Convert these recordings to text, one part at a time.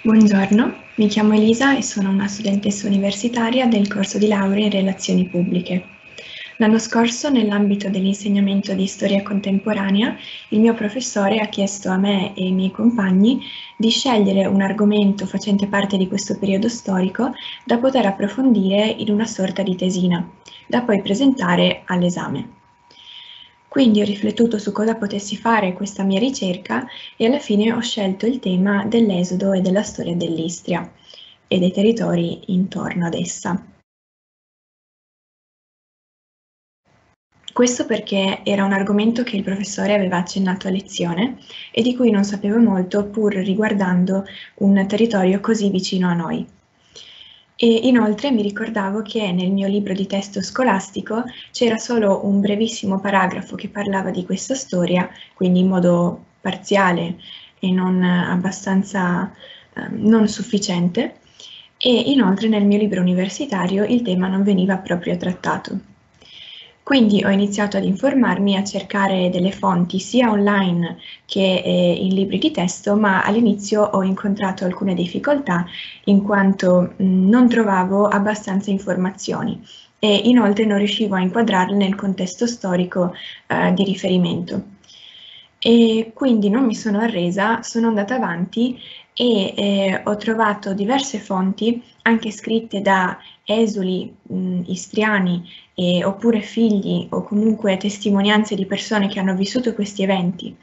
Buongiorno, mi chiamo Elisa e sono una studentessa universitaria del corso di laurea in Relazioni Pubbliche. L'anno scorso, nell'ambito dell'insegnamento di storia contemporanea, il mio professore ha chiesto a me e ai miei compagni di scegliere un argomento facente parte di questo periodo storico da poter approfondire in una sorta di tesina, da poi presentare all'esame. Quindi ho riflettuto su cosa potessi fare questa mia ricerca e alla fine ho scelto il tema dell'Esodo e della storia dell'Istria e dei territori intorno ad essa. Questo perché era un argomento che il professore aveva accennato a lezione e di cui non sapevo molto, pur riguardando un territorio così vicino a noi. E inoltre mi ricordavo che nel mio libro di testo scolastico c'era solo un brevissimo paragrafo che parlava di questa storia, quindi in modo parziale e non abbastanza non sufficiente, e inoltre nel mio libro universitario il tema non veniva proprio trattato. Quindi ho iniziato ad informarmi, a cercare delle fonti sia online che in libri di testo, ma all'inizio ho incontrato alcune difficoltà in quanto non trovavo abbastanza informazioni e inoltre non riuscivo a inquadrarle nel contesto storico di riferimento. E quindi non mi sono arresa, sono andata avanti e ho trovato diverse fonti, anche scritte da esuli istriani oppure figli o comunque testimonianze di persone che hanno vissuto questi eventi,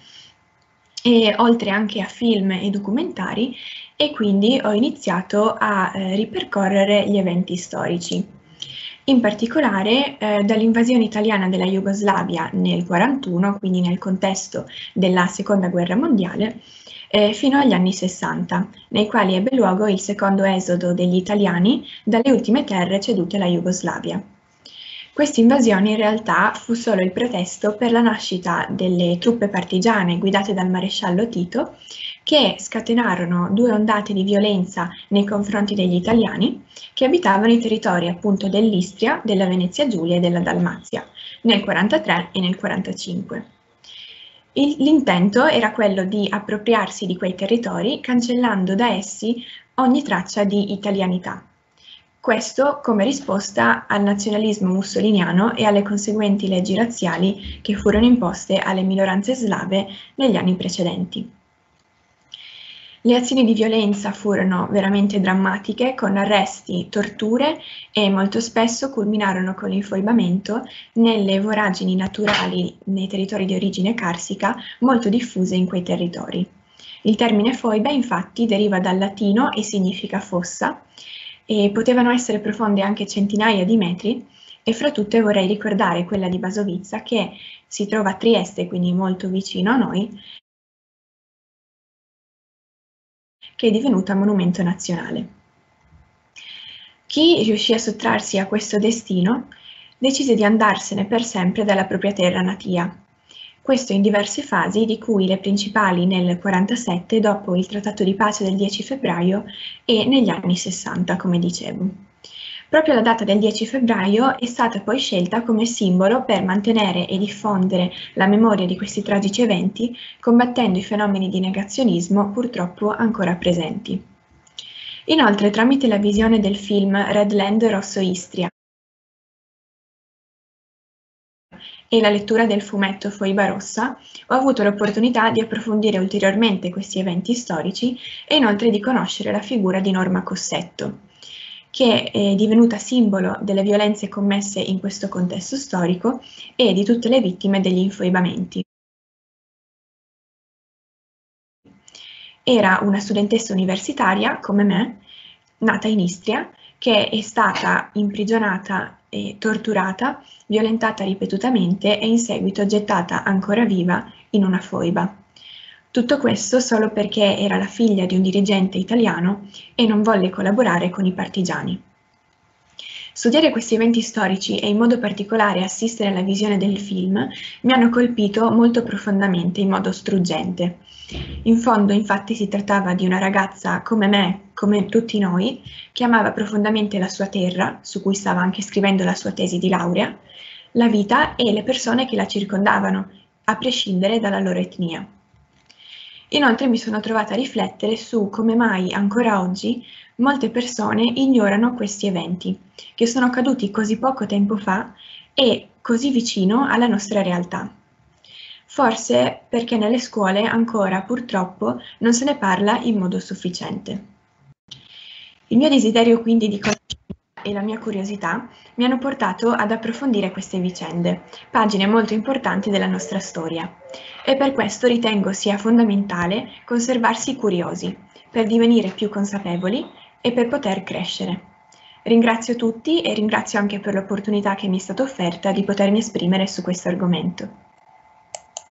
e oltre anche a film e documentari, e quindi ho iniziato a ripercorrere gli eventi storici. In particolare dall'invasione italiana della Jugoslavia nel 1941, quindi nel contesto della Seconda Guerra Mondiale, fino agli anni 60, nei quali ebbe luogo il secondo esodo degli italiani dalle ultime terre cedute alla Jugoslavia. Questa invasione in realtà fu solo il pretesto per la nascita delle truppe partigiane guidate dal maresciallo Tito, che scatenarono due ondate di violenza nei confronti degli italiani che abitavano i territori appunto dell'Istria, della Venezia Giulia e della Dalmazia nel 1943 e nel 1945. L'intento era quello di appropriarsi di quei territori cancellando da essi ogni traccia di italianità. Questo come risposta al nazionalismo mussoliniano e alle conseguenti leggi razziali che furono imposte alle minoranze slave negli anni precedenti. Le azioni di violenza furono veramente drammatiche, con arresti, torture e molto spesso culminarono con l'infoibamento nelle voragini naturali nei territori di origine carsica molto diffuse in quei territori. Il termine foiba infatti deriva dal latino e significa fossa, e potevano essere profonde anche centinaia di metri, e fra tutte vorrei ricordare quella di Basovizza, che si trova a Trieste, quindi molto vicino a noi, che è divenuta monumento nazionale. Chi riuscì a sottrarsi a questo destino decise di andarsene per sempre dalla propria terra natia. Questo in diverse fasi, di cui le principali nel 1947, dopo il Trattato di pace del 10 febbraio, e negli anni 60, come dicevo. Proprio la data del 10 febbraio è stata poi scelta come simbolo per mantenere e diffondere la memoria di questi tragici eventi, combattendo i fenomeni di negazionismo purtroppo ancora presenti. Inoltre, tramite la visione del film Red Land Rosso Istria e la lettura del fumetto Foiba Rossa, ho avuto l'opportunità di approfondire ulteriormente questi eventi storici e inoltre di conoscere la figura di Norma Cossetto, che è divenuta simbolo delle violenze commesse in questo contesto storico e di tutte le vittime degli infoibamenti. Era una studentessa universitaria, come me, nata in Istria, che è stata imprigionata e torturata, violentata ripetutamente e in seguito gettata ancora viva in una foiba. Tutto questo solo perché era la figlia di un dirigente italiano e non volle collaborare con i partigiani. Studiare questi eventi storici e in modo particolare assistere alla visione del film mi hanno colpito molto profondamente, in modo struggente. In fondo, infatti, si trattava di una ragazza come me, come tutti noi, che amava profondamente la sua terra, su cui stava anche scrivendo la sua tesi di laurea, la vita e le persone che la circondavano, a prescindere dalla loro etnia. Inoltre mi sono trovata a riflettere su come mai ancora oggi molte persone ignorano questi eventi, che sono accaduti così poco tempo fa e così vicino alla nostra realtà. Forse perché nelle scuole ancora purtroppo non se ne parla in modo sufficiente. Il mio desiderio quindi di conoscenza e la mia curiosità mi hanno portato ad approfondire queste vicende, pagine molto importanti della nostra storia, e per questo ritengo sia fondamentale conservarsi curiosi, per divenire più consapevoli e per poter crescere. Ringrazio tutti e ringrazio anche per l'opportunità che mi è stata offerta di potermi esprimere su questo argomento.